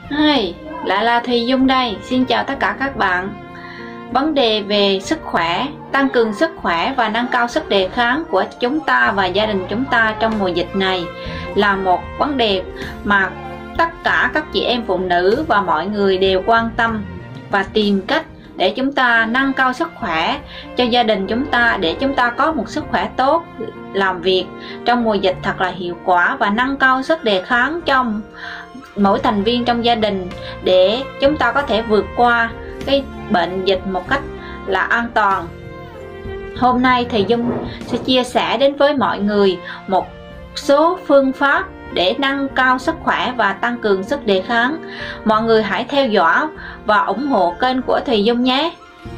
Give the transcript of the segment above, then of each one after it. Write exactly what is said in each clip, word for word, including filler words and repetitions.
Hi, lại là Thùy Dung đây. Xin chào tất cả các bạn. Vấn đề về sức khỏe, tăng cường sức khỏe và nâng cao sức đề kháng của chúng ta và gia đình chúng ta trong mùa dịch này là một vấn đề mà tất cả các chị em phụ nữ và mọi người đều quan tâm và tìm cách để chúng ta nâng cao sức khỏe cho gia đình chúng ta, để chúng ta có một sức khỏe tốt, làm việc trong mùa dịch thật là hiệu quả và nâng cao sức đề kháng trong mỗi thành viên trong gia đình, để chúng ta có thể vượt qua cái bệnh dịch một cách là an toàn. Hôm nay Thùy Dung sẽ chia sẻ đến với mọi người một số phương pháp để nâng cao sức khỏe và tăng cường sức đề kháng. Mọi người hãy theo dõi và ủng hộ kênh của Thùy Dung nhé.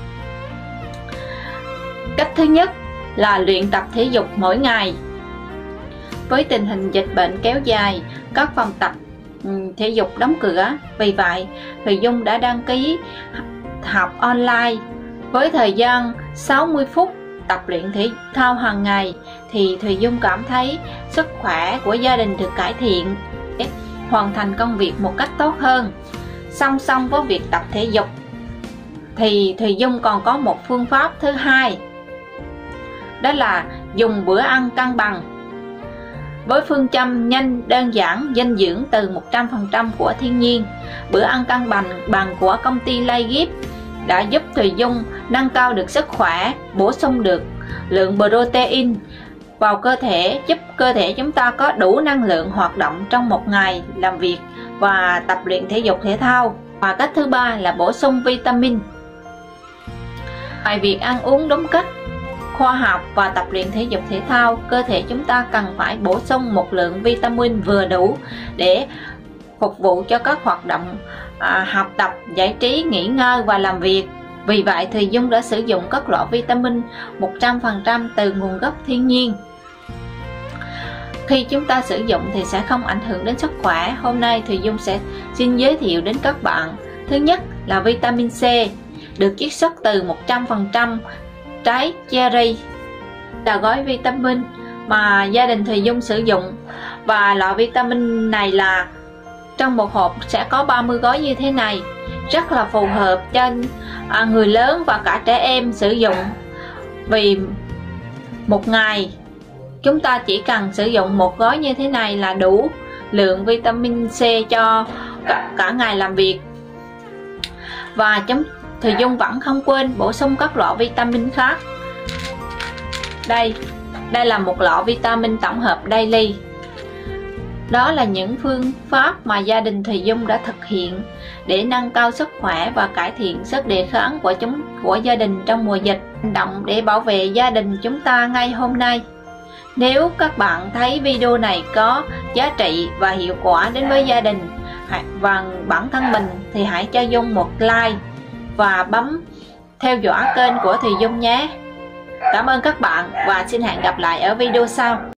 Cách thứ nhất là luyện tập thể dục mỗi ngày. Với tình hình dịch bệnh kéo dài, các phòng tập thể dục đóng cửa, vì vậy Thùy Dung đã đăng ký học online với thời gian sáu mươi phút tập luyện thể thao hàng ngày. Thì Thùy Dung cảm thấy sức khỏe của gia đình được cải thiện, hoàn thành công việc một cách tốt hơn. Song song với việc tập thể dục thì Thùy Dung còn có một phương pháp thứ hai, đó là dùng bữa ăn cân bằng. Với phương châm nhanh, đơn giản, dinh dưỡng từ một trăm phần trăm của thiên nhiên, bữa ăn cân bằng bằng của công ty Ligip đã giúp Thùy Dung nâng cao được sức khỏe, bổ sung được lượng protein vào cơ thể, giúp cơ thể chúng ta có đủ năng lượng hoạt động trong một ngày làm việc và tập luyện thể dục thể thao. Và cách thứ ba là bổ sung vitamin. Ngoài việc ăn uống đúng cách, khoa học và tập luyện thể dục thể thao, cơ thể chúng ta cần phải bổ sung một lượng vitamin vừa đủ để phục vụ cho các hoạt động à, học tập, giải trí, nghỉ ngơi và làm việc. Vì vậy Thùy Dung đã sử dụng các loại vitamin một trăm phần trăm từ nguồn gốc thiên nhiên. Khi chúng ta sử dụng thì sẽ không ảnh hưởng đến sức khỏe. Hôm nay Thùy Dung sẽ xin giới thiệu đến các bạn. Thứ nhất là vitamin C, được chiết xuất từ một trăm phần trăm trái cherry, là gói vitamin mà gia đình Thùy Dung sử dụng. Và loại vitamin này là trong một hộp sẽ có ba mươi gói như thế này, rất là phù hợp cho người lớn và cả trẻ em sử dụng. Vì một ngày chúng ta chỉ cần sử dụng một gói như thế này là đủ lượng vitamin C cho cả, cả ngày làm việc. Và chúng Thùy Dung vẫn không quên bổ sung các loại vitamin khác. Đây, đây là một lọ vitamin tổng hợp daily. Đó là những phương pháp mà gia đình Thùy Dung đã thực hiện để nâng cao sức khỏe và cải thiện sức đề kháng của chúng của gia đình trong mùa dịch. Hành động để bảo vệ gia đình chúng ta ngay hôm nay. Nếu các bạn thấy video này có giá trị và hiệu quả đến với gia đình và bản thân mình thì hãy cho Dung một like và bấm theo dõi kênh của Thùy Dung nhé. Cảm ơn các bạn và xin hẹn gặp lại ở video sau.